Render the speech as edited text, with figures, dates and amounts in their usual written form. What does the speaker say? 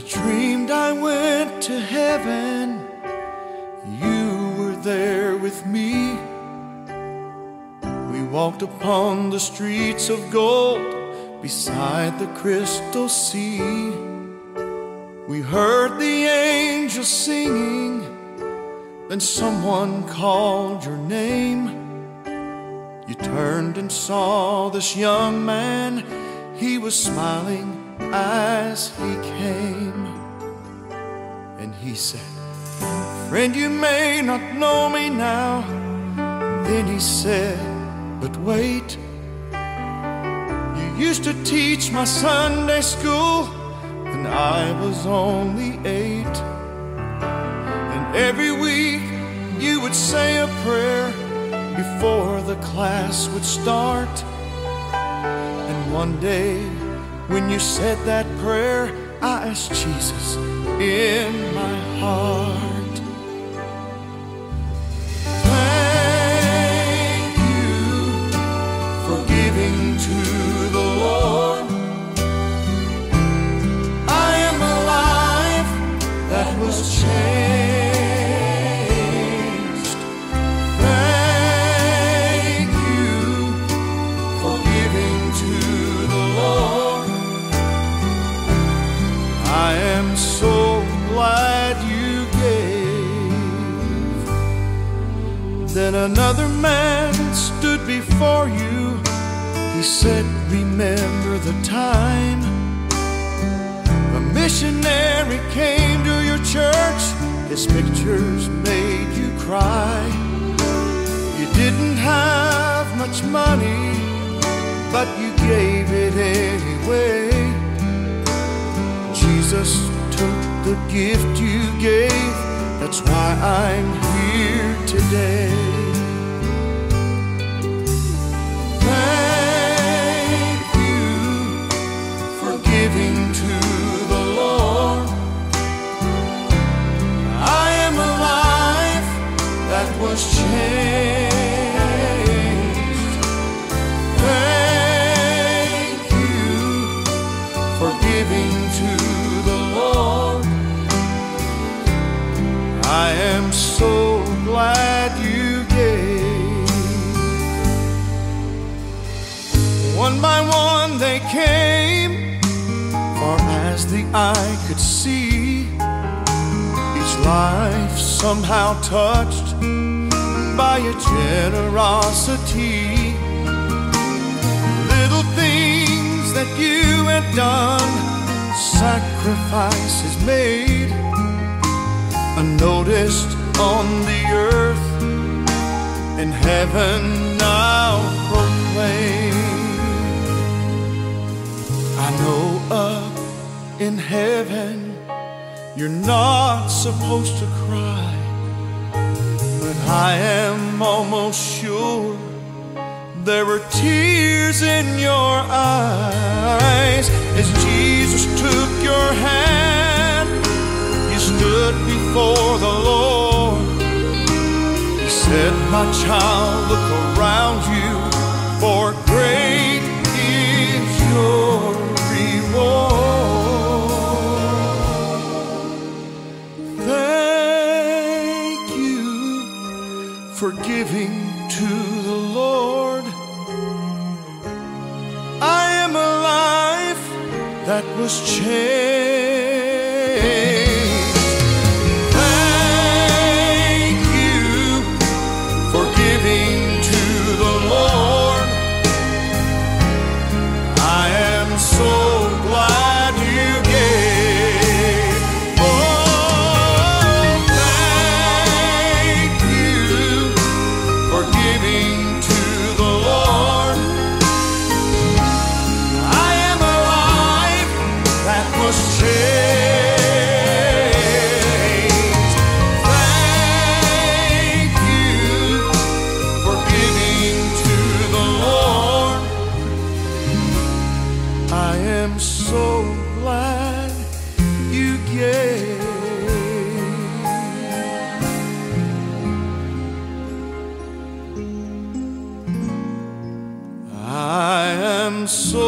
dreamed I went to heaven. You were there with me. We walked upon the streets of gold beside the crystal sea. We heard the angels singing, then someone called your name. You turned and saw this young man. He was smiling as he came, and he said, "Friend, you may not know me now." Then he said, "But wait, you used to teach my Sunday school when I was only 8. And every week you would say a prayer before the class would start. And one day when you said that prayer, I asked Jesus in my heart." Thank you for giving to the Lord. I am a life that was changed. Thank you for giving to the Lord. I am so glad you gave. Then another man stood before you. He said, "Remember the time a missionary came to your church. His pictures made you cry. You didn't have much money, but you gave it anyway. Jesus took the gift you gave. That's why I'm here today." Thank you for giving to the Lord. I am a life that was changed. Thank you for giving to the Lord. I am so glad you gave. One by one they came, far as the eye could see. Each life somehow touched by your generosity. Little things that you had done, sacrifices made, unnoticed on the earth, and heaven now proclaimed. I know up in heaven you're not supposed to cry, but I am almost sure there were tears in your eyes as Jesus took your hand. You stood before the Lord. He said, "My child, look around you, for great is your reward." Thank you for giving to the Lord. I am a life that was changed. Thank you for giving to the Lord. I am so glad you gave. Oh, thank you for giving to the Lord. I am a life that was changed. Thank you for giving to the Lord. I am so glad you gave. I am so